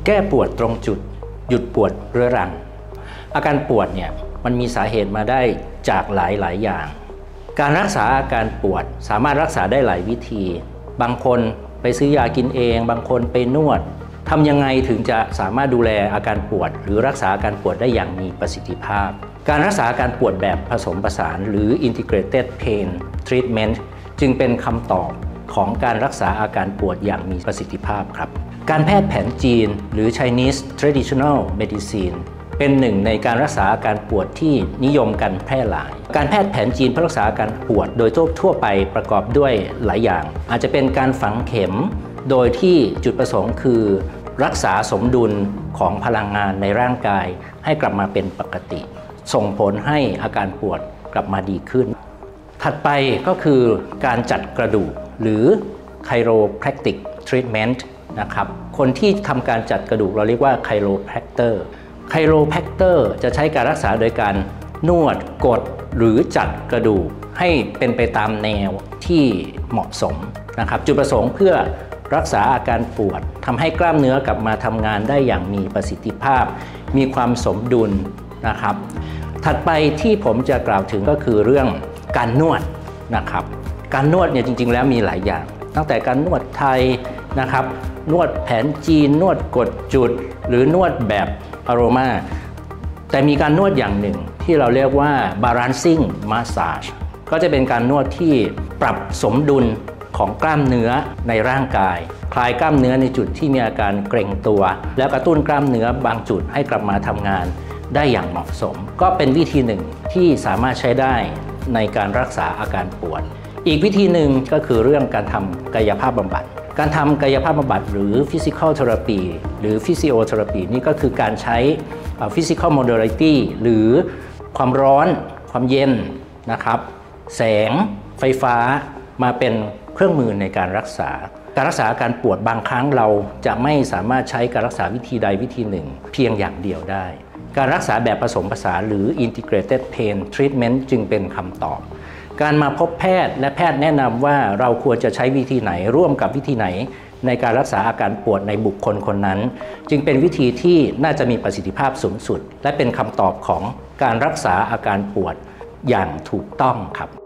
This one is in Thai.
แก้ปวดตรงจุดหยุดปวดเรื้อรังอาการปวดเนี่ยมันมีสาเหตุมาได้จากหลายอย่างการรักษาอาการปวดสามารถรักษาได้หลายวิธีบางคนไปซื้อยากินเองบางคนไปนวดทำยังไงถึงจะสามารถดูแลอาการปวดหรือรักษาอาการปวดได้อย่างมีประสิทธิภาพการรักษาอาการปวดแบบผสมผสานหรือ Integrated Pain Treatment จึงเป็นคำตอบของการรักษาอาการปวดอย่างมีประสิทธิภาพครับการแพทย์แผนจีนหรือ Chinese Traditional Medicine เป็นหนึ่งในการรักษาอาการปวดที่นิยมกันแพร่หลายการแพทย์แผนจีนเพื่อรักษาอาการปวดโดยทั่วไปประกอบด้วยหลายอย่างอาจจะเป็นการฝังเข็มโดยที่จุดประสงค์คือรักษาสมดุลของพลังงานในร่างกายให้กลับมาเป็นปกติส่งผลให้อาการปวดกลับมาดีขึ้นถัดไปก็คือการจัดกระดูกหรือ Chiropractic Treatment นะครับคนที่ทำการจัดกระดูกเราเรียกว่า Chiropractor Chiropractor จะใช้การรักษาโดยการนวดกดหรือจัดกระดูกให้เป็นไปตามแนวที่เหมาะสมนะครับจุดประสงค์เพื่อรักษาอาการปวดทำให้กล้ามเนื้อกลับมาทำงานได้อย่างมีประสิทธิภาพมีความสมดุลนะครับถัดไปที่ผมจะกล่าวถึงก็คือเรื่องการนวดนะครับการนวดเนี่ยจริงๆแล้วมีหลายอย่างตั้งแต่การนวดไทยนะครับนวดแผนจีนนวดกดจุดหรือนวดแบบอโรมาแต่มีการนวดอย่างหนึ่งที่เราเรียกว่า balancing massage ก็จะเป็นการนวดที่ปรับสมดุลของกล้ามเนื้อในร่างกายคลายกล้ามเนื้อในจุดที่มีอาการเกร็งตัวแล้วกระตุ้นกล้ามเนื้อบางจุดให้กลับมาทำงานได้อย่างเหมาะสมก็เป็นวิธีหนึ่งที่สามารถใช้ได้ในการรักษาอาการปวดอีกวิธีหนึ่งก็คือเรื่องการทำกายภาพบำบัดการทำกายภาพบำบัดหรือ Physical Therapy หรือ Physiotherapy นี่ก็คือการใช้ Physical Modality หรือความร้อนความเย็นนะครับแสงไฟฟ้ามาเป็นเครื่องมือในการรักษาอาการปวดบางครั้งเราจะไม่สามารถใช้การรักษาวิธีใดวิธีหนึ่งเพียงอย่างเดียวได้การรักษาแบบผสมผสานหรือ Integrated Pain Treatment จึงเป็นคำตอบการมาพบแพทย์และแพทย์แนะนำว่าเราควรจะใช้วิธีไหนร่วมกับวิธีไหนในการรักษาอาการปวดในบุคคลคนนั้นจึงเป็นวิธีที่น่าจะมีประสิทธิภาพสูงสุดและเป็นคำตอบของการรักษาอาการปวดอย่างถูกต้องครับ